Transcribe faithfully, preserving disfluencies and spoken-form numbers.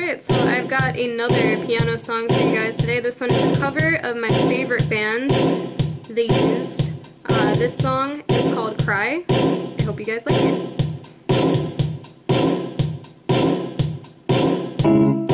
Alright, so I've got another piano song for you guys today. This one is a cover of my favorite band, The Used. Uh, this song is called Cry. I hope you guys like it.